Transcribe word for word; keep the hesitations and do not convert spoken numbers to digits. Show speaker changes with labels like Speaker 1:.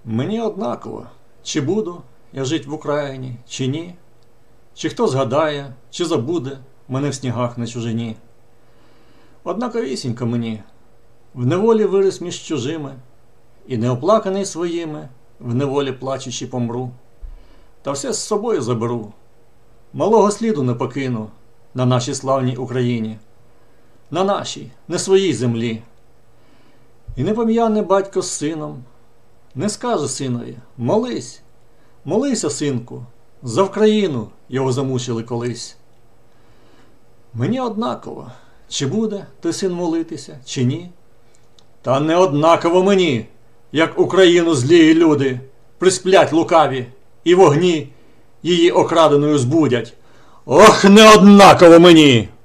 Speaker 1: Мені однаково, чи буду я жить в Україні, чи ні, чи хто згадає, чи забуде мене в снігах на чужині. Однаковісінько мені, в неволі виріс між чужими, і неоплаканий своїми, в неволі плачучи помру. Та все з собою заберу, малого сліду не покину на нашій славній Україні, на нашій, не своїй землі. І не пом'яне батько з сином, не скаже синові: молись, молися, синку, за Вкраїну його замучили колись. Мені однаково, чи буде той син молитися, чи ні. Та не однаково мені, як Україну злії люди присплять лукаві і вогні її окраденою збудять. Ох, не однаково мені!